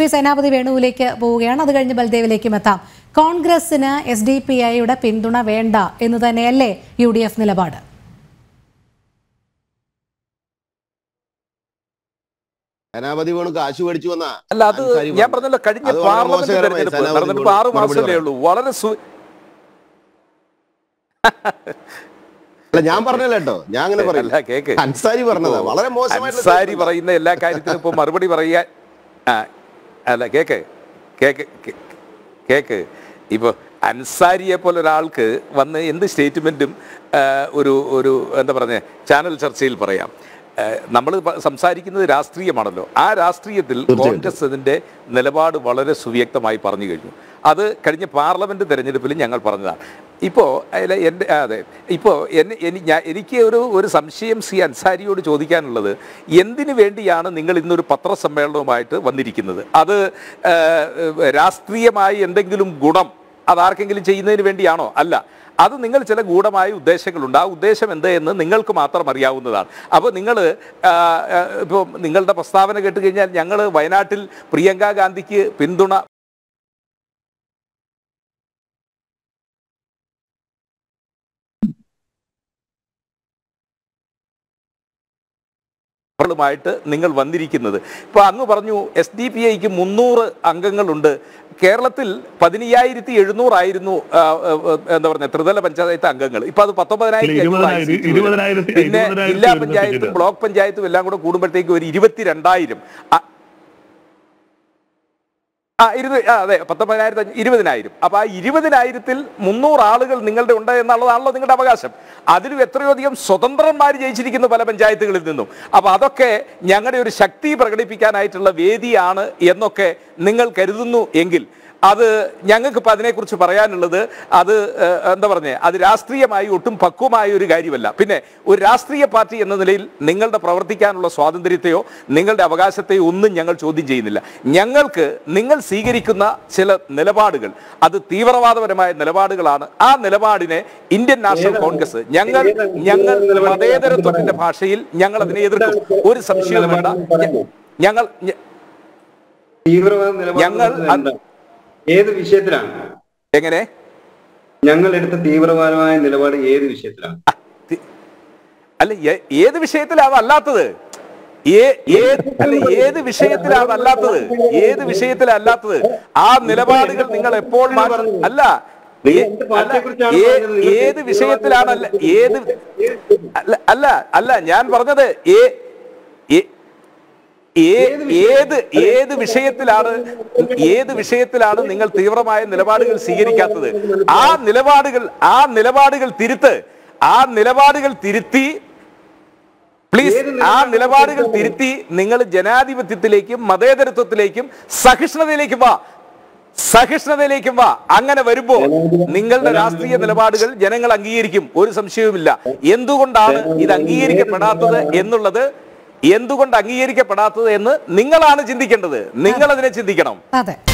ശ്രീ സേനാപതി വേണുവിലേക്ക് പോവുകയാണ്. അത് കഴിഞ്ഞ് ബൽദേവിലേക്കും എത്താം. കോൺഗ്രസിന് SDPIയുടെ പിന്തുണ വേണ്ട എന്ന് തന്നെയല്ലേ UDF നിലപാട്? സേനാപതി വേണു കാശ് മേടിച്ചു വന്ന അല്ല, അത് ഞാൻ പറഞ്ഞല്ലോ, കഴിഞ്ഞ പാർലമെന്റ് തെരഞ്ഞെടുപ്പ് നടന്നിട്ട് 6 മാസമല്ലേ ഉള്ളൂ. വളരെ അല്ല, ഞാൻ പറഞ്ഞല്ലോ കേട്ടോ, ഞാൻ അങ്ങനെ പറയില്ല. കേക്ക് അൻസാരി പറഞ്ഞതാ, വളരെ മോശമായിട്ട് അൻസാരി പറയുന്ന എല്ലാ കാര്യത്തിനും ഇപ്പൊ മറുപടി പറയാൻ അല്ല, കേക്ക് കേക്ക് കേക്ക് ഇപ്പൊ അൻസാരിയെ പോലെ ഒരാൾക്ക് വന്ന് എന്ത് സ്റ്റേറ്റ്മെന്റും ഒരു എന്താ പറഞ്ഞ ചാനൽ ചർച്ചയിൽ പറയാം. നമ്മൾ സംസാരിക്കുന്നത് രാഷ്ട്രീയമാണല്ലോ. ആ രാഷ്ട്രീയത്തിൽ കോൺഗ്രസ് അതിൻ്റെ നിലപാട് വളരെ സുവ്യക്തമായി പറഞ്ഞു കഴിഞ്ഞു. അത് കഴിഞ്ഞ പാർലമെന്റ് തെരഞ്ഞെടുപ്പിൽ ഞങ്ങൾ പറഞ്ഞതാണ്. ഇപ്പോൾ എനിക്ക് ഒരു സംശയം അൻസാരിയോട് ചോദിക്കാനുള്ളത്, എന്തിനു വേണ്ടിയാണ് നിങ്ങൾ ഇന്നൊരു പത്രസമ്മേളനവുമായിട്ട് വന്നിരിക്കുന്നത്? അത് രാഷ്ട്രീയമായി എന്തെങ്കിലും ഗുണം അതാർക്കെങ്കിലും ചെയ്യുന്നതിന് വേണ്ടിയാണോ? അല്ല, അത് നിങ്ങൾ ചില ഗൂഢമായ ഉദ്ദേശങ്ങളുണ്ട്. ആ ഉദ്ദേശം എന്തെന്ന് നിങ്ങൾക്ക് മാത്രം അറിയാവുന്നതാണ്. അപ്പോൾ നിങ്ങൾ ഇപ്പോൾ നിങ്ങളുടെ പ്രസ്താവന കേട്ട് കഴിഞ്ഞാൽ ഞങ്ങൾ വയനാട്ടിൽ പ്രിയങ്ക ഗാന്ധിക്ക് പിന്തുണ ായിട്ട് നിങ്ങൾ വന്നിരിക്കുന്നത്. ഇപ്പോൾ അങ്ങ് പറഞ്ഞു SDPIക്ക് 300 അംഗങ്ങളുണ്ട്. കേരളത്തിൽ 15,700 ആയിരുന്നു എന്താ പറയുക ത്രിതല പഞ്ചായത്ത് അംഗങ്ങൾ. ഇപ്പൊ അത് 19,000. പിന്നെ ജില്ലാ പഞ്ചായത്തും ബ്ലോക്ക് പഞ്ചായത്തും എല്ലാം കൂടെ കൂടുമ്പോഴത്തേക്ക് ഒരു 22,000. അതെ, 19,000 20,000. അപ്പൊ ആ 20,000-ൽ 300 ആളുകൾ നിങ്ങളുടെ ഉണ്ട് എന്നുള്ളതാണല്ലോ നിങ്ങളുടെ അവകാശം. അതിലും എത്രയോ അധികം സ്വതന്ത്രന്മാർ ജയിച്ചിരിക്കുന്നു പല പഞ്ചായത്തുകളിൽ നിന്നും. അപ്പൊ അതൊക്കെ ഞങ്ങളുടെ ഒരു ശക്തി പ്രകടിപ്പിക്കാനായിട്ടുള്ള വേദിയാണ് എന്നൊക്കെ നിങ്ങൾ കരുതുന്നു എങ്കിൽ അത് ഞങ്ങൾക്കിപ്പോൾ അതിനെക്കുറിച്ച് പറയാനുള്ളത് അത് എന്താ പറഞ്ഞേ, അത് രാഷ്ട്രീയമായി ഒട്ടും പക്വമായ ഒരു കാര്യമല്ല. പിന്നെ ഒരു രാഷ്ട്രീയ പാർട്ടി എന്ന നിലയിൽ നിങ്ങളുടെ പ്രവർത്തിക്കാനുള്ള സ്വാതന്ത്ര്യത്തെയോ നിങ്ങളുടെ അവകാശത്തെയോ ഒന്നും ഞങ്ങൾ ചോദ്യം ചെയ്യുന്നില്ല. ഞങ്ങൾക്ക് നിങ്ങൾ സ്വീകരിക്കുന്ന ചില നിലപാടുകൾ അത് തീവ്രവാദപരമായ നിലപാടുകളാണ്. ആ നിലപാടിനെ ഇന്ത്യൻ നാഷണൽ കോൺഗ്രസ് ഞങ്ങൾ മതേതരത്വത്തിന്റെ ഭാഷയിൽ ഞങ്ങൾ അതിനെ എതിർക്കും. ഒരു സംശയവും വേണ്ട. ഞങ്ങൾ ഏത് വിഷയത്തിലാണ് എങ്ങനെ ഞങ്ങൾ എടുത്ത തീവ്രവാദമായ നിലപാട് ഏത് വിഷയത്തിലാണ്? അല്ല, ഏത് വിഷയത്തിലാണ് അല്ലാത്തത്? ഏത് വിഷയത്തിലല്ലാത്തത്? ആ നിലപാടുകൾ നിങ്ങൾ എപ്പോൾ അല്ല ഏത് വിഷയത്തിലാണല്ല അല്ല ഞാൻ പറഞ്ഞത് ഏത് വിഷയത്തിലാണ് നിങ്ങൾ തീവ്രമായ നിലപാടുകൾ സ്വീകരിക്കാത്തത്? ആ നിലപാടുകൾ തിരുത്തി പ്ലീസ്. ആ നിലപാടുകൾ തിരുത്തി നിങ്ങൾ ജനാധിപത്യത്തിലേക്കും മതേതരത്വത്തിലേക്കും സഹിഷ്ണുതയിലേക്കും വാ. അങ്ങനെ വരുമ്പോ നിങ്ങളുടെ രാഷ്ട്രീയ നിലപാടുകൾ ജനങ്ങൾ അംഗീകരിക്കും, ഒരു സംശയവുമില്ല. എന്തുകൊണ്ടാണ് ഇത് അംഗീകരിക്കപ്പെടാത്തത് എന്ന് നിങ്ങളാണ് ചിന്തിക്കേണ്ടത്. നിങ്ങൾ അതിനെ ചിന്തിക്കണം. അതെ.